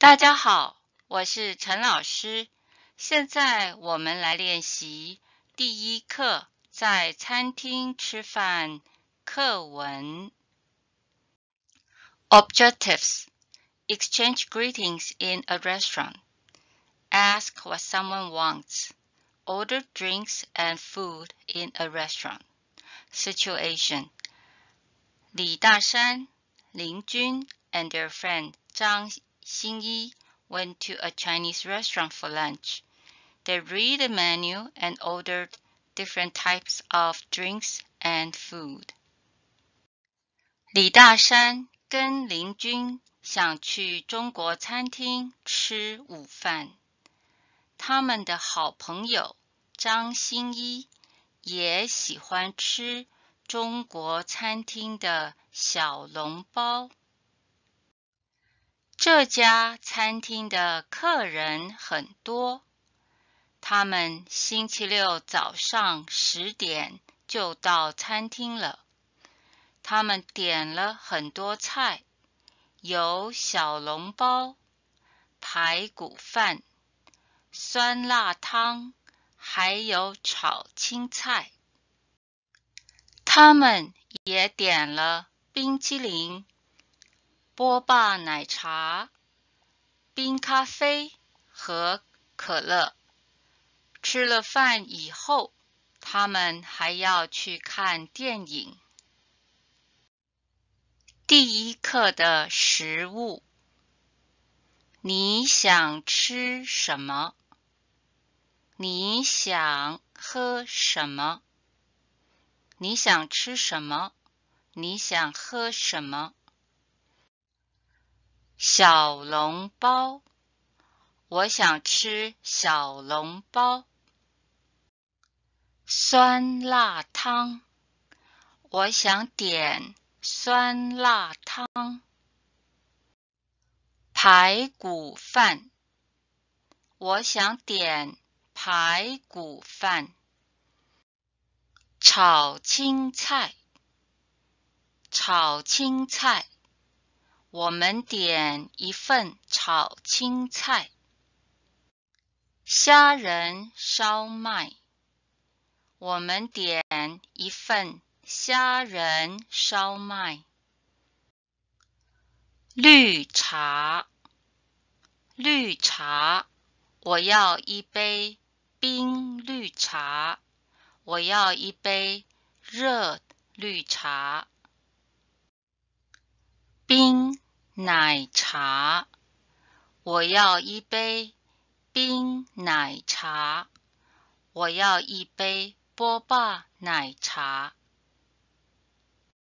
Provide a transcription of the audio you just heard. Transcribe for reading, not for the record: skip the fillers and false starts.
大家好，我是陈老师。现在我们来练习第一课在餐厅吃饭课文。Objectives: Exchange greetings in a restaurant. Ask what someone wants. Order drinks and food in a restaurant. Situation: 李大山、林君 and their friend 张新一 went to a Chinese restaurant for lunch. They read the menu and ordered different types of drinks and food. 李大山跟林君想去中国餐厅吃午饭。他们的好朋友张新一也喜欢吃中国餐厅的小笼包。这家餐厅的客人很多，他们星期六早上10点就到餐厅了。他们点了很多菜，有小笼包、排骨饭、酸辣汤，还有炒青菜。他们也点了冰淇淋、波霸奶茶、冰咖啡和可乐。吃了饭以后，他们还要去看电影。第一课的食物。你想吃什么？你想喝什么？你想吃什么？你想喝什么？小笼包，我想吃小笼包。酸辣汤，我想点酸辣汤。排骨饭，我想点排骨饭。炒青菜，炒青菜，我们点一份炒青菜。虾仁烧麦，我们点一份虾仁烧麦。绿茶，绿茶，我要一杯冰绿茶。我要一杯热绿茶。冰奶茶，我要一杯冰奶茶。我要一杯波霸奶茶。